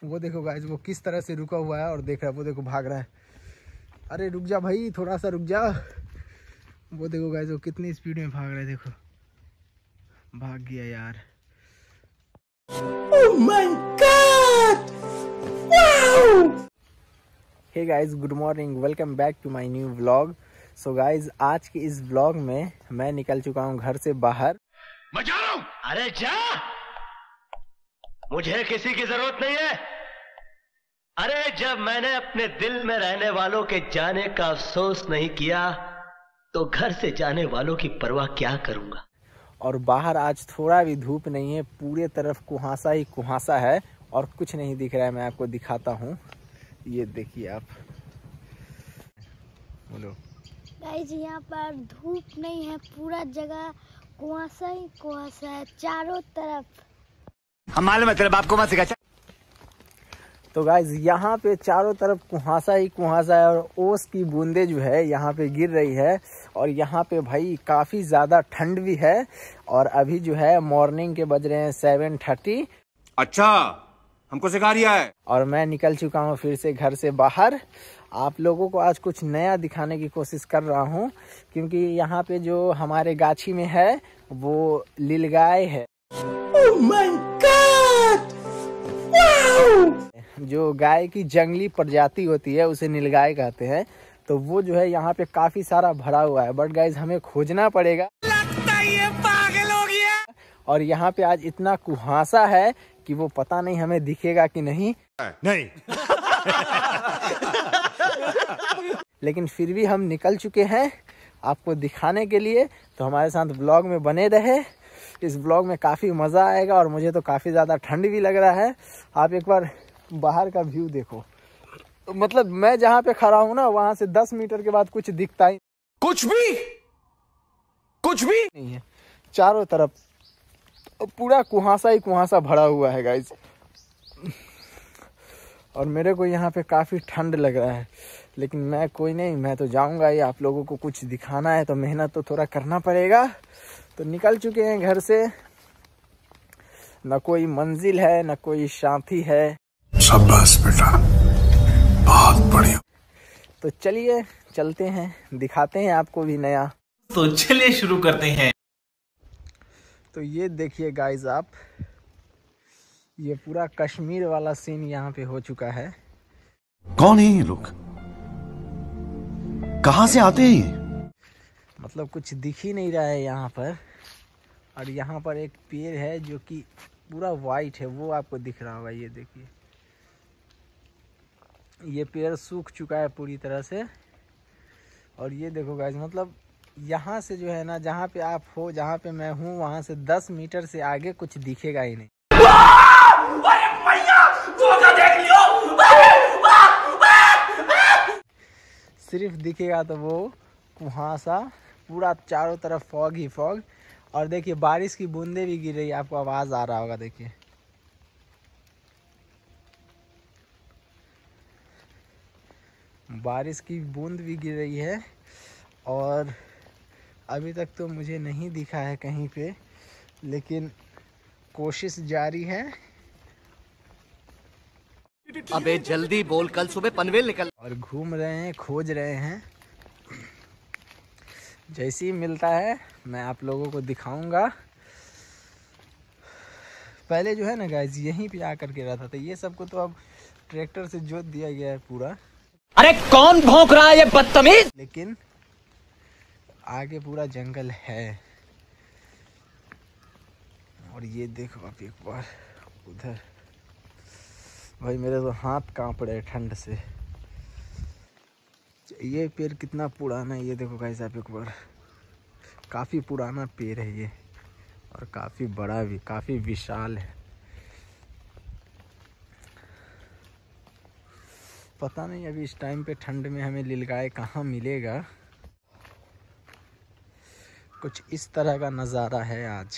वो देखो गाइस वो किस तरह से रुका हुआ है और देख रहा है, वो देखो भाग रहा है। अरे रुक जा भाई, थोड़ा सा रुक जा। वो देखो गाइस वो कितनी स्पीड में भाग रहा है, देखो भाग गया यार। Oh my God! Wow! Hey guys, good morning. Welcome back to my new vlog. So guys, आज के इस vlog में मैं निकल चुका हूँ घर से बाहर। मैं जा रहा हूँ। अरे जा, मुझे किसी की जरूरत नहीं है। अरे जब मैंने अपने दिल में रहने वालों के जाने का अफसोस नहीं किया तो घर से जाने वालों की परवाह क्या करूंगा। और बाहर आज थोड़ा भी धूप नहीं है, पूरे तरफ कुहासा ही कुहासा है और कुछ नहीं दिख रहा है। मैं आपको दिखाता हूँ, ये देखिए आप। बोलो गाइस, यहाँ पर धूप नहीं है, पूरा जगह कुहासा ही कुहासा है चारों तरफ। हम मालूम है तेरे बाप को मत सिखा। तो गाइस यहाँ पे चारों तरफ कुहासा ही कुहासा है और ओस की बूंदे जो है यहाँ पे गिर रही है और यहाँ पे भाई काफ़ी ज़्यादा ठंड भी है। और अभी जो है मॉर्निंग के बज रहे हैं 7:30। अच्छा, हमको सिखा रिया है। और मैं निकल चुका हूँ फिर से घर से बाहर। आप लोगों को आज कुछ नया दिखाने की कोशिश कर रहा हूँ क्योंकि यहाँ पे जो हमारे गाछी में है वो नीलगाय है। Oh my God! Wow! जो गाय की जंगली प्रजाति होती है उसे नीलगाय कहते हैं। तो वो जो है यहाँ पे काफी सारा भरा हुआ है, बट गाइज हमें खोजना पड़ेगा। लगता है ये पागल हो गया। और यहाँ पे आज इतना कुहासा है कि वो पता नहीं हमें दिखेगा कि नहीं। नहीं। लेकिन फिर भी हम निकल चुके हैं आपको दिखाने के लिए। तो हमारे साथ ब्लॉग में बने रहे। इस ब्लॉग में काफी मजा आएगा और मुझे तो काफी ज्यादा ठंड भी लग रहा है। आप एक बार बाहर का व्यू देखो, मतलब मैं जहाँ पे खड़ा हूँ ना वहां से 10 मीटर के बाद कुछ दिखता ही कुछ भी नहीं है। चारों तरफ पूरा कुहासा ही कुहासा भरा हुआ है गाइस। और मेरे को यहाँ पे काफी ठंड लग रहा है, लेकिन मैं कोई नहीं, मैं तो जाऊंगा ही। आप लोगों को कुछ दिखाना है तो मेहनत तो थोड़ा करना पड़ेगा। तो निकल चुके हैं घर से, न कोई मंजिल है न कोई साथी है। शाबाश बेटा, बहुत बढ़िया। तो चलिए चलते हैं, दिखाते हैं आपको भी नया। तो चलिए शुरू करते हैं। तो ये देखिए गाइस आप, ये पूरा कश्मीर वाला सीन यहाँ पे हो चुका है। कौन है ये लोग, कहाँ से आते हैं ये? मतलब कुछ दिख ही नहीं रहा है यहाँ पर। और यहाँ पर एक पेड़ है जो कि पूरा वाइट है, वो आपको दिख रहा होगा। ये देखिए, ये पेड़ सूख चुका है पूरी तरह से। और ये देखो गाइस, मतलब यहाँ से जो है ना, जहाँ पे आप हो, जहाँ पे मैं हूँ, वहाँ से 10 मीटर से आगे कुछ दिखेगा ही नहीं। सिर्फ दिखेगा तो वो कुहासा, पूरा चारों तरफ फॉग ही फॉग। और देखिए बारिश की बूंदे भी गिर रही है, आपको आवाज आ रहा होगा। देखिए बारिश की बूंद भी गिर रही है। और अभी तक तो मुझे नहीं दिखा है कहीं पे, लेकिन कोशिश जारी है। अबे जल्दी बोल, कल सुबह पनवेल निकल। और घूम रहे हैं, खोज रहे हैं। जैसे ही मिलता है मैं आप लोगों को दिखाऊंगा। पहले जो है ना गाइस, यहीं पे आकर के रहता था। ये सबको तो अब ट्रैक्टर से जोत दिया गया है पूरा। अरे कौन भौंक रहा है ये बदतमीज। लेकिन आगे पूरा जंगल है। और ये देखो आप एक बार उधर, भाई मेरे तो हाथ कांप रहे ठंड से। ये पेड़ कितना पुराना है ये देखो गाइस आप एक बार। काफ़ी पुराना पेड़ है ये और काफ़ी बड़ा भी, काफ़ी विशाल है। पता नहीं अभी इस टाइम पे ठंड में हमें नीलगाय कहाँ मिलेगा। कुछ इस तरह का नज़ारा है आज।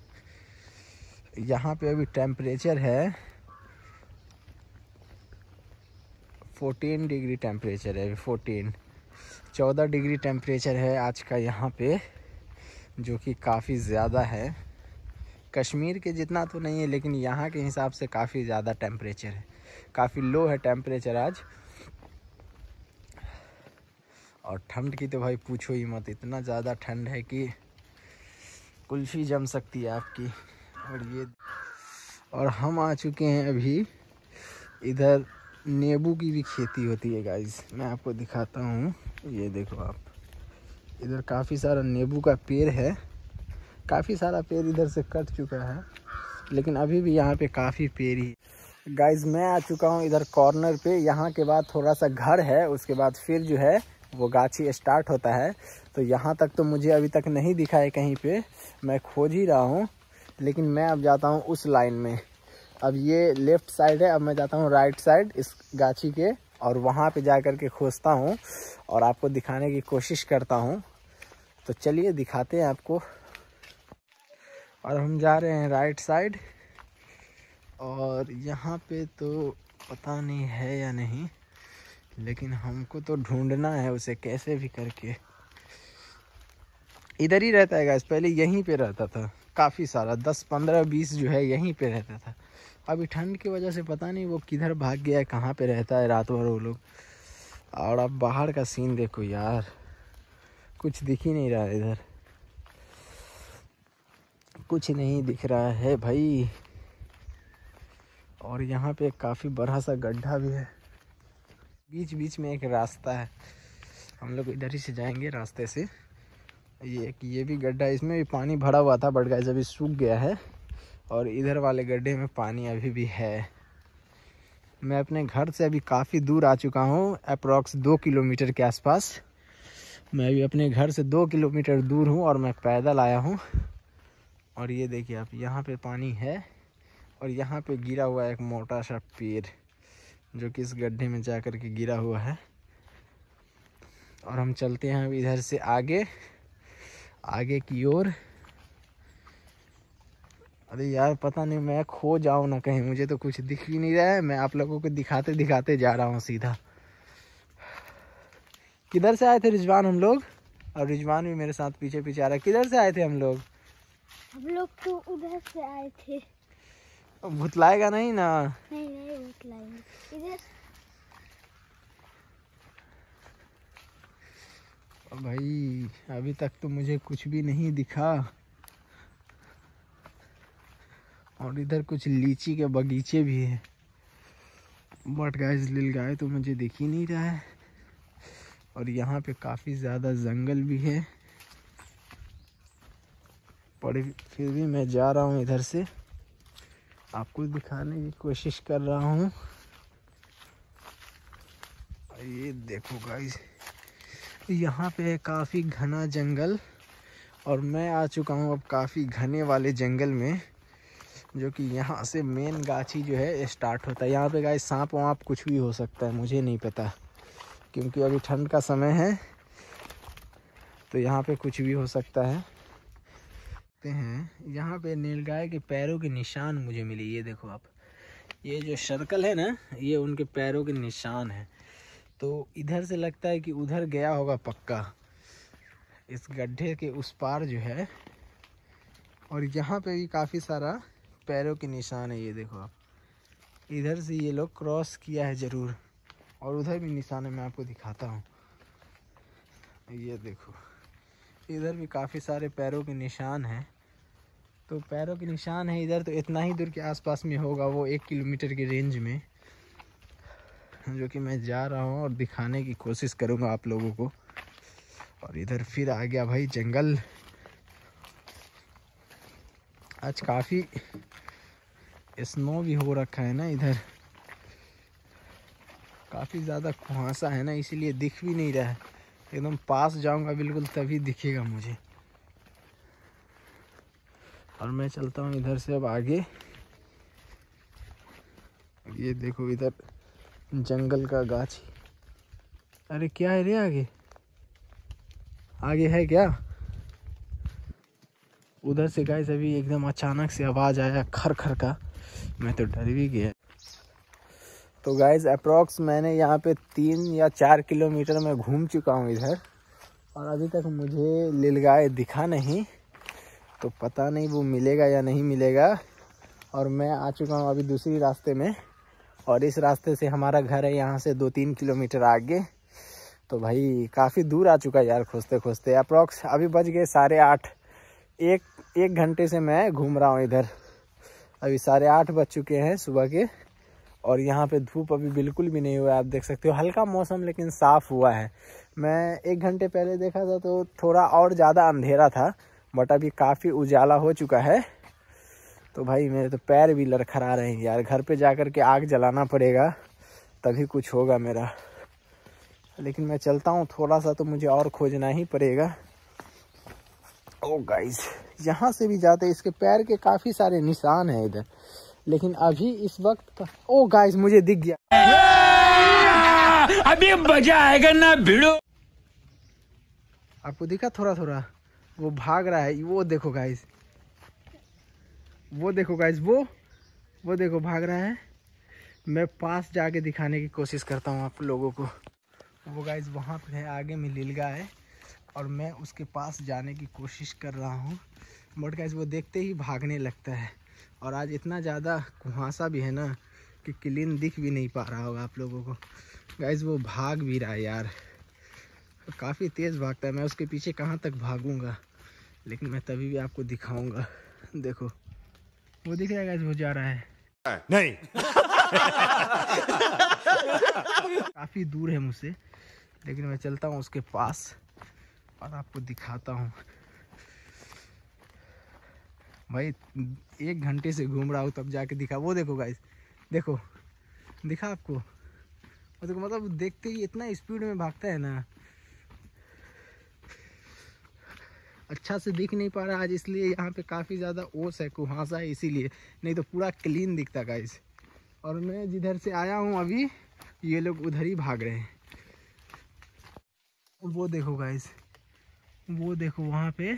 यहाँ पे अभी टेम्परेचर है 14 डिग्री टेम्परेचर है। 14 डिग्री टेम्परेचर है आज का यहाँ पे, जो कि काफ़ी ज़्यादा है। कश्मीर के जितना तो नहीं है, लेकिन यहाँ के हिसाब से काफ़ी ज़्यादा टेम्परेचर है। काफ़ी लो है टेम्परेचर आज। और ठंड की तो भाई पूछो ही मत, इतना ज़्यादा ठंड है कि कुल्फी जम सकती है आपकी। और हम आ चुके हैं अभी, इधर नींबू की भी खेती होती है गाइस, मैं आपको दिखाता हूँ। ये देखो आप, इधर काफ़ी सारा नींबू का पेड़ है। काफ़ी सारा पेड़ इधर से कट चुका है, लेकिन अभी भी यहाँ पे काफ़ी पेड़ ही। गाइस मैं आ चुका हूँ इधर कॉर्नर पे। यहाँ के बाद थोड़ा सा घर है, उसके बाद फिर जो है वो गाछी स्टार्ट होता है। तो यहाँ तक तो मुझे अभी तक नहीं दिखा है कहीं पे, मैं खोज ही रहा हूँ। लेकिन मैं अब जाता हूँ उस लाइन में। अब ये लेफ़्ट साइड है, अब मैं जाता हूँ राइट साइड इस गाछी के, और वहाँ पे जा कर के खोजता हूँ और आपको दिखाने की कोशिश करता हूँ। तो चलिए दिखाते हैं आपको। और हम जा रहे हैं राइट साइड, और यहाँ पे तो पता नहीं है या नहीं, लेकिन हमको तो ढूंढना है उसे कैसे भी करके। इधर ही रहता है गाइस, पहले यहीं पे रहता था काफ़ी सारा, 10, 15, 20 जो है यहीं पे रहता था। अभी ठंड की वजह से पता नहीं वो किधर भाग गया है, कहाँ पे रहता है रात भर वो लोग। और अब बाहर का सीन देखो यार, कुछ दिख ही नहीं रहा है इधर, कुछ नहीं दिख रहा है भाई। और यहाँ पे काफ़ी बड़ा सा गड्ढा भी है, बीच बीच में एक रास्ता है, हम लोग इधर ही से जाएंगे रास्ते से। ये भी गड्ढा, इसमें भी पानी भरा हुआ था बट गाइस अभी सूख गया है। और इधर वाले गड्ढे में पानी अभी भी है। मैं अपने घर से अभी काफ़ी दूर आ चुका हूँ, अप्रॉक्स 2 किलोमीटर के आसपास। मैं अभी अपने घर से 2 किलोमीटर दूर हूँ और मैं पैदल आया हूँ। और ये देखिए आप, यहाँ पे पानी है और यहाँ पे गिरा हुआ है एक मोटा सा पेड़, जो कि इस गड्ढे में जा कर के गिरा हुआ है। और हम चलते हैं अब इधर से आगे की ओर। अरे यार पता नहीं मैं खो जाऊँ ना कहीं, मुझे तो कुछ दिख ही नहीं रहा है। मैं आप लोगों को दिखाते दिखाते जा रहा हूँ सीधा। किधर से आए थे रिजवान हम लोग? और रिजवान भी मेरे साथ पीछे पीछे आ रहा है। किधर से आए थे हम लोग? हम लोग तो उधर से आए थे। भुतलाएगा नहीं ना? नहीं भुतलाएंगे। इधर भाई अभी तक तो मुझे कुछ भी नहीं दिखा। और इधर कुछ लीची के बगीचे भी है, बट गाइस नीलगाय तो मुझे दिख ही नहीं रहा है। और यहाँ पे काफ़ी ज़्यादा जंगल भी है, पर फिर भी मैं जा रहा हूँ इधर से, आपको दिखाने की कोशिश कर रहा हूँ। ये देखो गाइस, यहाँ पे है काफ़ी घना जंगल, और मैं आ चुका हूँ अब काफ़ी घने वाले जंगल में, जो कि यहाँ से मेन गाछी जो है स्टार्ट होता है। यहाँ पे गाइस सांप वाप कुछ भी हो सकता है, मुझे नहीं पता, क्योंकि अभी ठंड का समय है तो यहाँ पे कुछ भी हो सकता है। यहाँ पे नीलगाय के पैरों के निशान मुझे मिले। ये देखो आप, ये जो सर्कल है ना, ये उनके पैरों के निशान है। तो इधर से लगता है कि उधर गया होगा पक्का, इस गड्ढे के उस पार जो है। और यहाँ पे भी काफ़ी सारा पैरों के निशान है। ये देखो आप, इधर से ये लोग क्रॉस किया है ज़रूर, और उधर भी निशान है, मैं आपको दिखाता हूँ। ये देखो, इधर भी काफ़ी सारे पैरों के निशान हैं। तो पैरों के निशान है इधर, तो इतना ही दूर के आसपास में होगा वो 1 किलोमीटर की रेंज में, जो कि मैं जा रहा हूँ और दिखाने की कोशिश करूँगा आप लोगों को। और इधर फिर आ गया भाई जंगल। आज काफ़ी स्नो भी हो रखा है ना इधर, काफ़ी ज़्यादा कुहासा है ना, इसीलिए दिख भी नहीं रहा है। एकदम पास जाऊंगा बिल्कुल तभी दिखेगा मुझे। और मैं चलता हूँ इधर से अब आगे। ये देखो इधर जंगल का गाछी। अरे क्या है रे, आगे है क्या? उधर से गाइस अभी एकदम अचानक से आवाज़ आया खर खर का, मैं तो डर भी गया। तो गाइस अप्रॉक्स मैंने यहाँ पे 3 या 4 किलोमीटर में घूम चुका हूँ इधर, और अभी तक मुझे नीलगाय दिखा नहीं। तो पता नहीं वो मिलेगा या नहीं मिलेगा। और मैं आ चुका हूँ अभी दूसरी रास्ते में, और इस रास्ते से हमारा घर है यहाँ से 2-3 किलोमीटर आगे। तो भाई काफ़ी दूर आ चुका है यार खोजते खोजते। अप्रॉक्स अभी बज गए 8:30। एक घंटे से मैं घूम रहा हूँ इधर। अभी 8:30 बज चुके हैं सुबह के, और यहाँ पे धूप अभी बिल्कुल भी नहीं हुआ है। आप देख सकते हो हल्का मौसम लेकिन साफ़ हुआ है। मैं 1 घंटे पहले देखा था तो थोड़ा और ज़्यादा अंधेरा था, बट अभी काफ़ी उजाला हो चुका है। तो भाई मेरे तो पैर भी लड़खड़ा रहे हैं यार। घर पे जाकर के आग जलाना पड़ेगा तभी कुछ होगा मेरा। लेकिन मैं चलता हूँ, थोड़ा सा तो मुझे और खोजना ही पड़ेगा। ओ गाइस, यहाँ से भी जाते इसके पैर के काफ़ी सारे निशान हैं इधर, लेकिन अभी इस वक्त का ओ गाइस मुझे दिख गया। अभी मजा आएगा ना भिड़ो। आपको दिखा थोड़ा थोड़ा वो भाग रहा है। वो देखो गाइस, वो देखो गाइस, वो देखो भाग रहा है। मैं पास जाके दिखाने की कोशिश करता हूँ आप लोगों को। वो गाइस वहाँ पे है, आगे में नीलगाय है और मैं उसके पास जाने की कोशिश कर रहा हूँ, बट गाइस वो देखते ही भागने लगता है। और आज इतना ज़्यादा कुहासा भी है ना कि क्लीन दिख भी नहीं पा रहा होगा आप लोगों को। गाइस वो भाग भी रहा है यार, काफ़ी तेज़ भागता है। मैं उसके पीछे कहाँ तक भागूंगा, लेकिन मैं तभी भी आपको दिखाऊंगा। देखो वो दिख रहा है गाइस, वो जा रहा है नहीं। काफ़ी दूर है मुझसे, लेकिन मैं चलता हूँ उसके पास और आपको दिखाता हूँ। भाई 1 घंटे से घूम रहा हूँ तब जाके दिखा। वो देखो गाइस, देखो दिखा आपको? वो देखो, मतलब देखते ही इतना स्पीड में भागता है ना। अच्छा से दिख नहीं पा रहा आज, इसलिए यहाँ पे काफ़ी ज़्यादा ओस है, कुहासा है इसीलिए, नहीं तो पूरा क्लीन दिखता गाइस। और मैं जिधर से आया हूँ अभी ये लोग उधर ही भाग रहे हैं। वो देखो गाइस, वो देखो वहाँ पे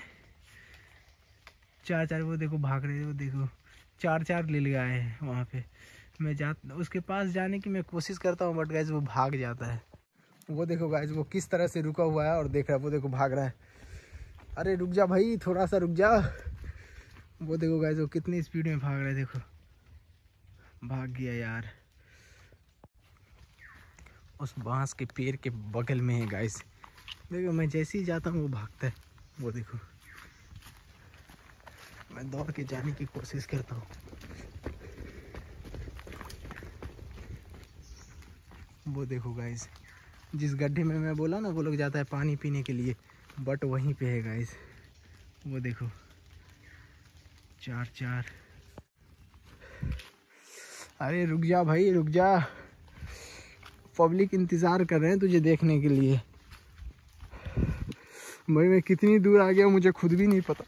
4 वो देखो भाग रहे हैं। वो देखो 4 नीलगाय हैं वहाँ पे। मैं उसके पास जाने की मैं कोशिश करता हूँ, बट गाइस वो भाग जाता है। वो देखो गाइस वो किस तरह से रुका हुआ है और देख रहा है। वो देखो भाग रहा है। अरे रुक जा भाई, थोड़ा सा रुक जा। वो देखो गाइस वो कितनी स्पीड में भाग रहा है। देखो भाग गया यार। उस बांस के पेड़ के बगल में है गाइस। देखो मैं जैसे ही जाता हूँ वो भागता है। वो देखो मैं दौड़ के जाने की कोशिश करता हूँ। वो देखो गाइस, जिस गड्ढे में मैं बोला ना वो लोग जाता है पानी पीने के लिए, बट वहीं पे है गाइस। वो देखो 4। अरे रुक जा भाई, रुक जा। पब्लिक इंतज़ार कर रहे हैं तुझे देखने के लिए। भाई मैं कितनी दूर आ गया मुझे खुद भी नहीं पता।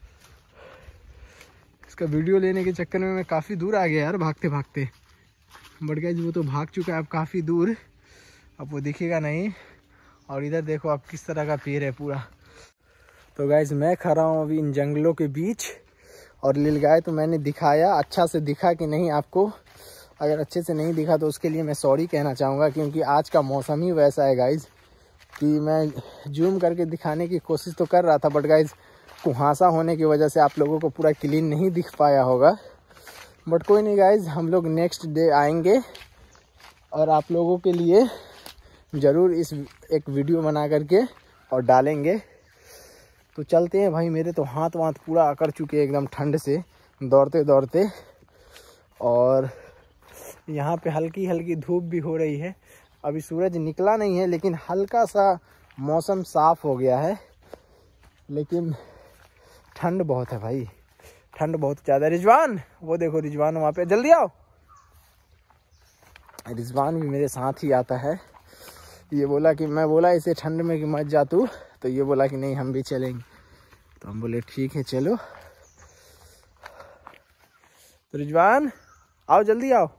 इसका वीडियो लेने के चक्कर में मैं काफ़ी दूर आ गया यार, भागते भागते। बट गाइस वो तो भाग चुका है अब काफ़ी दूर, अब वो दिखेगा नहीं। और इधर देखो आप किस तरह का पेड़ है पूरा। तो गाइस मैं खड़ा हूँ अभी इन जंगलों के बीच, और नीलगाय तो मैंने दिखाया, अच्छा से दिखा कि नहीं आपको? अगर अच्छे से नहीं दिखा तो उसके लिए मैं सॉरी कहना चाहूँगा, क्योंकि आज का मौसम ही वैसा है गाइस कि मैं जूम करके दिखाने की कोशिश तो कर रहा था, बट गाइस कुहासा होने की वजह से आप लोगों को पूरा क्लीन नहीं दिख पाया होगा। बट कोई नहीं गाइस, हम लोग नेक्स्ट डे आएंगे और आप लोगों के लिए ज़रूर इस एक वीडियो बना करके और डालेंगे। तो चलते हैं भाई, मेरे तो हाथ वाथ पूरा अकड़ चुके हैं एकदम ठंड से दौड़ते दौड़ते। और यहाँ पे हल्की हल्की धूप भी हो रही है। अभी सूरज निकला नहीं है, लेकिन हल्का सा मौसम साफ़ हो गया है, लेकिन ठंड बहुत है भाई, ठंड बहुत ज़्यादा। रिजवान, वो देखो रिजवान वहाँ पे, जल्दी आओ। रिजवान भी मेरे साथ ही आता है। ये बोला कि मैं बोला इसे ठंड में कि मत जा तू, तो ये बोला कि नहीं हम भी चलेंगे। तो हम बोले ठीक है चलो। तो रिजवान आओ, जल्दी आओ।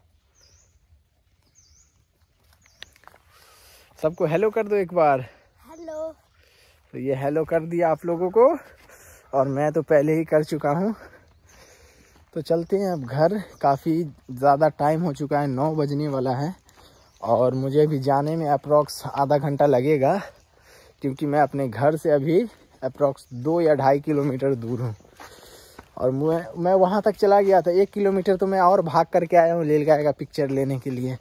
सबको हेलो कर दो एक बार। हेलो। तो ये हेलो कर दिया आप लोगों को, और मैं तो पहले ही कर चुका हूँ। तो चलते हैं अब घर, काफ़ी ज़्यादा टाइम हो चुका है, 9 बजने वाला है, और मुझे भी जाने में अप्रॉक्स आधा घंटा लगेगा, क्योंकि मैं अपने घर से अभी अप्रॉक्स 2 या 2.5 किलोमीटर दूर हूँ। और मैं वहाँ तक चला गया था, 1 किलोमीटर तो मैं और भाग करके आया हूँ नीलगाय का पिक्चर लेने के लिए।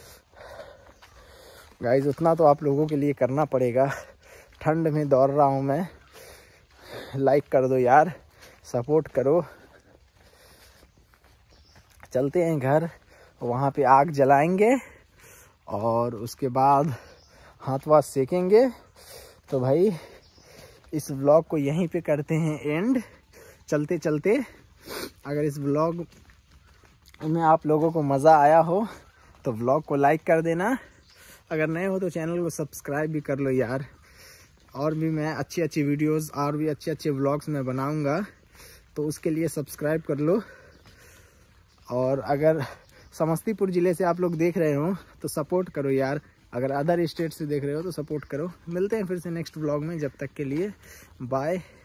गाइस उतना तो आप लोगों के लिए करना पड़ेगा। ठंड में दौड़ रहा हूँ मैं। लाइक कर दो यार, सपोर्ट करो। चलते हैं घर, वहाँ पे आग जलाएंगे और उसके बाद हाथ वाथ सेकेंगे। तो भाई इस व्लॉग को यहीं पे करते हैं एंड। चलते चलते अगर इस व्लॉग में आप लोगों को मज़ा आया हो तो व्लॉग को लाइक कर देना। अगर नए हो तो चैनल को सब्सक्राइब भी कर लो यार। और भी मैं अच्छी वीडियोस और भी अच्छे व्लॉग्स मैं बनाऊंगा, तो उसके लिए सब्सक्राइब कर लो। और अगर समस्तीपुर ज़िले से आप लोग देख रहे हो तो सपोर्ट करो यार। अगर अदर स्टेट से देख रहे हो तो सपोर्ट करो। मिलते हैं फिर से नेक्स्ट व्लॉग में, जब तक के लिए बाय।